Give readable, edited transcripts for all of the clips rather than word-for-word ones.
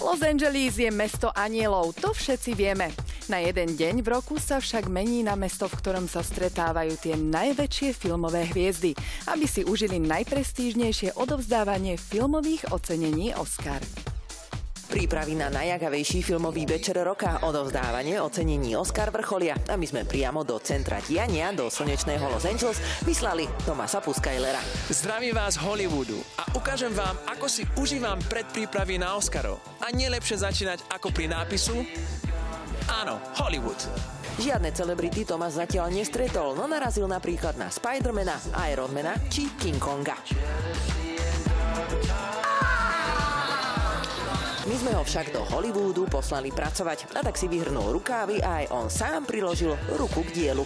Los Angeles je mesto anielov, to všetci vieme. Na jeden deň v roku sa však mení na mesto, v ktorom sa stretávajú tie najväčšie filmové hviezdy, aby si užili najprestížnejšie odovzdávanie filmových ocenení Oscar. Prípravy na najjakavejší filmový večer roka, odovzdávanie ocenení Oscar vrcholia a my sme priamo do centra diania, do slnečného Los Angeles, vyslali Thomasa Puskajlera. Zdravím vás z Hollywoodu a ukážem vám, ako si užívam predprípravy na Oscarov. A nie lepšie začínať ako pri nápisu áno, Hollywood. Žiadne celebrity Thomas zatiaľ nestretol, no narazil napríklad na Spidermana, Ironmana či King Konga. My sme ho však do Hollywoodu poslali pracovať a tak si vyhrnul rukávy a aj on sám priložil ruku k dielu.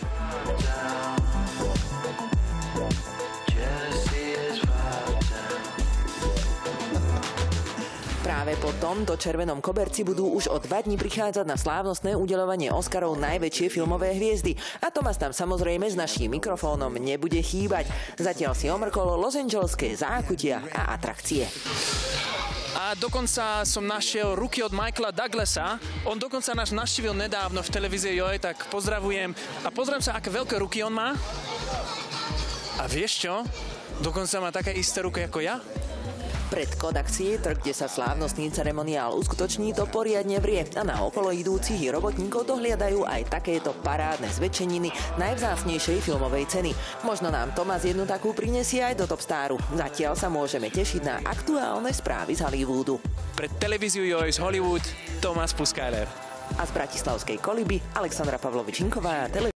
Práve po tomto červenom koberci budú už o 2 dní prichádzať na slávnostné udeľovanie Oscarov najväčšie filmové hviezdy. A Thomas tam samozrejme s naším mikrofónom nebude chýbať. Zatiaľ si omrkol Los Angeleské zákutia a atrakcie. A dokonca som našiel ruky od Michaela Douglasa. On dokonca nás navštívil nedávno v televízii Joj, tak pozdravujem. A pozriem sa, aké veľké ruky on má. A vieš čo? Dokonca má také isté ruky ako ja. Pred Kodak Theater, kde sa slávnostný ceremoniál uskutoční, to poriadne vrie a na okolo idúcich robotníkov dohliadajú aj takéto parádne zväčšeniny najvzácnejšej filmovej ceny. Možno nám Thomas jednu takú prinesie aj do Top Staru. Zatiaľ sa môžeme tešiť na aktuálne správy z Hollywoodu. Pre televíziu Joj z Hollywood, Thomas Puskajler. A z bratislavskej Koliby Alexandra Pavlovičinková.